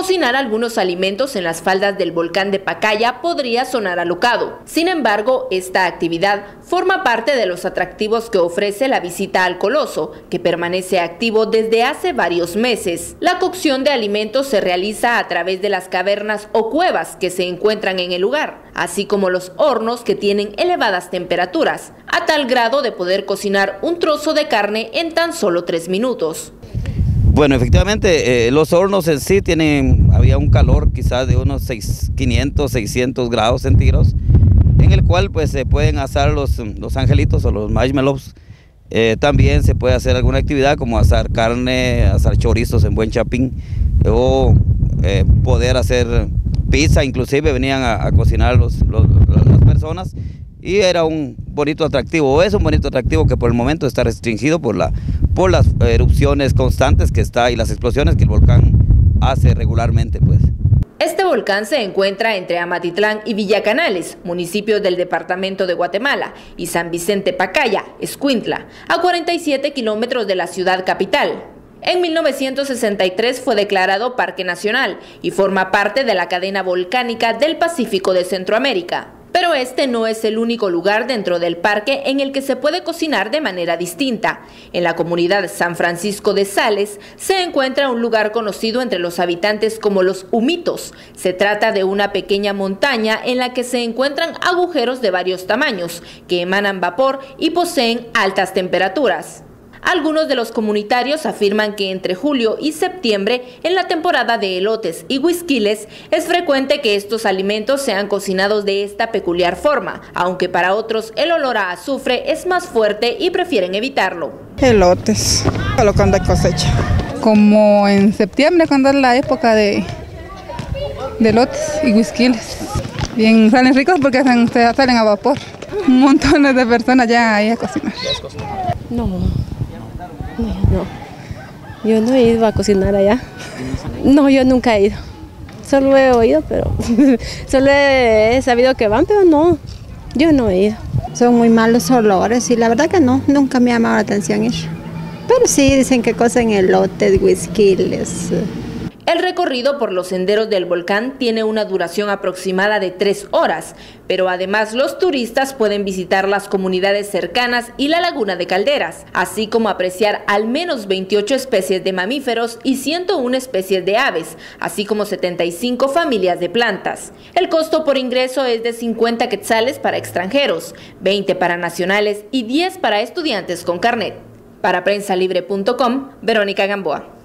Cocinar algunos alimentos en las faldas del volcán de Pacaya podría sonar alocado. Sin embargo, esta actividad forma parte de los atractivos que ofrece la visita al coloso, que permanece activo desde hace varios meses. La cocción de alimentos se realiza a través de las cavernas o cuevas que se encuentran en el lugar, así como los hornos que tienen elevadas temperaturas, a tal grado de poder cocinar un trozo de carne en tan solo 3 minutos. Bueno, efectivamente, los hornos en sí había un calor quizás de unos 500, 600 grados centígrados, en el cual pues se pueden asar los angelitos o los marshmallows. También se puede hacer alguna actividad como asar carne, asar chorizos en buen chapín, o poder hacer pizza. Inclusive venían a cocinar las personas, y era un bonito atractivo, o es un bonito atractivo que por el momento está restringido por las erupciones constantes que está y las explosiones que el volcán hace regularmente, pues. Este volcán se encuentra entre Amatitlán y Villacanales, municipios del departamento de Guatemala, y San Vicente Pacaya, Escuintla, a 47 kilómetros de la ciudad capital. En 1963 fue declarado Parque Nacional y forma parte de la cadena volcánica del Pacífico de Centroamérica. Pero este no es el único lugar dentro del parque en el que se puede cocinar de manera distinta. En la comunidad San Francisco de Sales se encuentra un lugar conocido entre los habitantes como los humitos. Se trata de una pequeña montaña en la que se encuentran agujeros de varios tamaños que emanan vapor y poseen altas temperaturas. Algunos de los comunitarios afirman que entre julio y septiembre, en la temporada de elotes y huisquiles, es frecuente que estos alimentos sean cocinados de esta peculiar forma, aunque para otros el olor a azufre es más fuerte y prefieren evitarlo. Elotes, lo cuando hay cosecha. Como en septiembre, cuando es la época de elotes y huisquiles. Bien, salen ricos porque salen a vapor. Montones de personas ya ahí a cocinar. No, yo no he ido a cocinar allá. No, yo nunca he ido. Solo he oído, pero solo he sabido que van, pero no, yo no he ido. Son muy malos olores y la verdad que no, nunca me ha llamado la atención eso. Pero sí dicen que cocen elotes, huisquiles. El recorrido por los senderos del volcán tiene una duración aproximada de 3 horas, pero además los turistas pueden visitar las comunidades cercanas y la laguna de Calderas, así como apreciar al menos 28 especies de mamíferos y 101 especies de aves, así como 75 familias de plantas. El costo por ingreso es de 50 quetzales para extranjeros, 20 para nacionales y 10 para estudiantes con carnet. Para prensalibre.com, Verónica Gamboa.